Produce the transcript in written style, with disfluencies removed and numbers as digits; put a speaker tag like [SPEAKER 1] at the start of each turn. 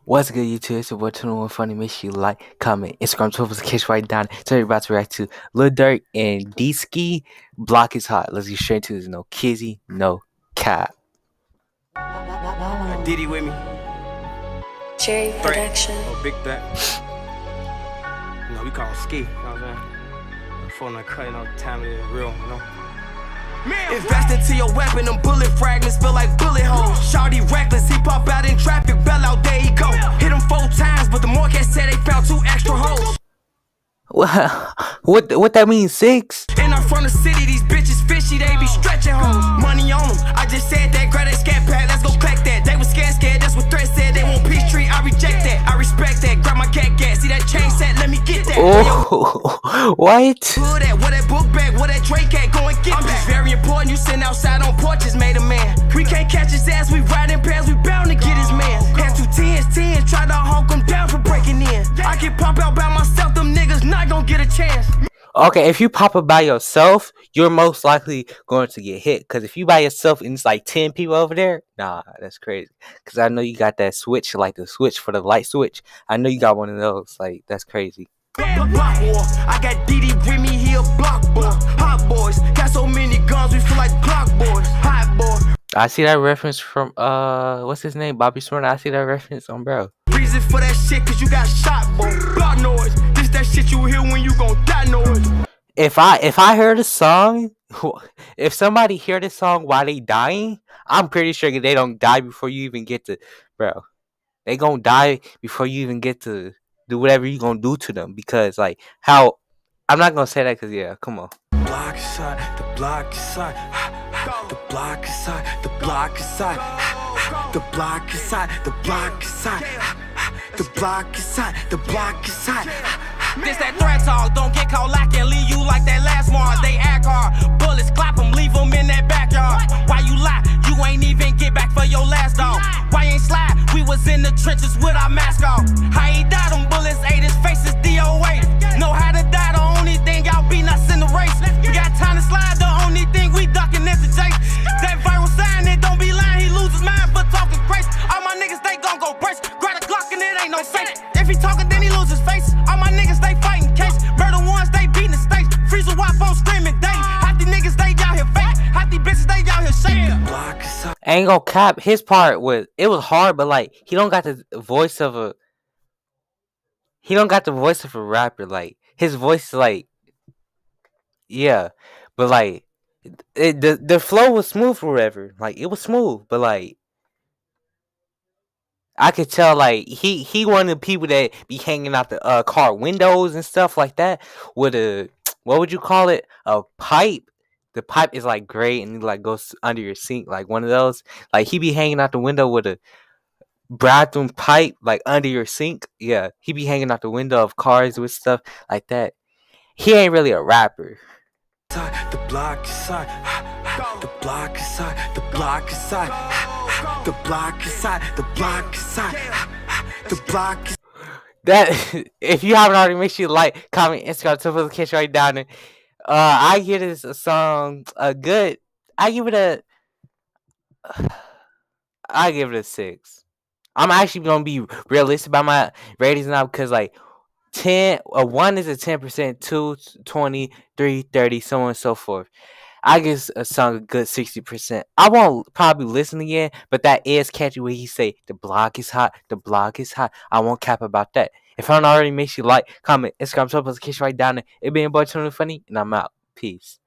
[SPEAKER 1] What's good, YouTube? It's your boy 21Funny. Make sure you like, comment, Instagram, Twitter, catch right down. So we're about to react to Lil Durk and Deeski. Block is hot. Let's get straight to this. No kizzy, no cap.
[SPEAKER 2] Diddy with me.
[SPEAKER 3] Cherry production.
[SPEAKER 2] Oh, big threat. You know, we call him ski. You know what I'm saying? Before I cut, you know, time it is real, you know. Invest into your weapon, them bullet fragments feel like bullet holes. Shawty reckless, he pop out in traffic, bell out, there he go. Hit him 4 times, but the mortgage said they found 2 extra holes.
[SPEAKER 1] What that means? 6?
[SPEAKER 2] And I'm from the city, these bitches fishy, they be stretching hoes. Money on them, I just said that, grab that scat pack, let's go collect that. They was scared, that's what Threat said, they want peace tree, I reject that. I respect that, grab my cat, see that chain set, let me get that.
[SPEAKER 1] Oh, what?
[SPEAKER 2] Who that, what that book bag, what that Drake at, go and get I'm just very important, you sitting outside on porches, made a man. We can't catch his ass, we riding past, we bound to get his man. Had 2 10s, try to honk him down for breaking in. I can pop out by myself, them niggas not gonna get a chance.
[SPEAKER 1] Okay, if you pop up by yourself, you're most likely going to get hit. Because if you by yourself and it's like 10 people over there, nah, that's crazy. Because I know you got that switch, like the switch for the light switch. I know you got one of those. Like, that's crazy.
[SPEAKER 2] I got Diddy with me, he a block boy. Hot boys, got so many guns, we feel like Glock boys. Hot boy.
[SPEAKER 1] I see that reference from, what's his name? Bobby Smurda. I see that reference on bro.
[SPEAKER 2] Reason for that shit, cause you got shot, boy. Block noise. This that shit you hear when you gon' die noise.
[SPEAKER 1] If I heard a song, if somebody hear this song while they dying, I'm pretty sure they don't die before you even get to, bro. They gonna die before you even get to do whatever you gonna do to them. Because, like, how, I'm not gonna say that because, yeah, come on.
[SPEAKER 2] Block side, the block side, the block side, the block side, the block side, the block side, the block side, the block side. This that threat talk, don't get caught lacking, leave you like that last one. They act hard, bullets clap them, leave them in that backyard. Why you lie? You ain't even get back for your last dog. Why ain't slide? We was in the trenches with our mask off. How he died, them bullets ate his face is DOA. Know how to die, the only thing y'all beating us in the race. We got time to slide, the only thing we ducking is the Jake. That viral sign, it don't be lying, he lose his mind for talking crazy. All my niggas, they gon' go brace. Grab a Glock and it ain't no safe. If he talking, then he lose his face. All my niggas, they fighting case. Murder ones, they beating the stakes. Freeze a wife on screaming day. Half the niggas, they out here fake. Half the bitches, they out here shaking.
[SPEAKER 1] Ain't gonna cap. His part was, it was hard, but like, he don't got the voice of a, rapper. Like, his voice is like, yeah, but like, the flow was smooth or whatever. Like, it was smooth, but like, I could tell, like, he one of the people that be hanging out the car windows and stuff like that with a, what would you call it? A pipe. The pipe is like gray and it like goes under your sink, like one of those. Like, he be hanging out the window with a bathroom pipe, like under your sink. Yeah, he be hanging out the window of cars with stuff like that. He ain't really a rapper.
[SPEAKER 2] The block side, the block side, the block side, the block side, the block side, the block.
[SPEAKER 1] That, if you haven't already, make sure you like, comment, Instagram, Twitter, catch right down there. I give this a song a good. I give it a 6. I'm actually gonna be realistic about my ratings now because, like, 1 is a 10%, 2, 20, 3, 30, so on and so forth. I give a song a good 60%. I won't probably listen again, but that is catchy when he say the block is hot, the block is hot. I won't cap about that. If I don't already, make sure you like, comment, Instagram, Twitter, catch right down there. It been your boy 21Funny, and I'm out. Peace.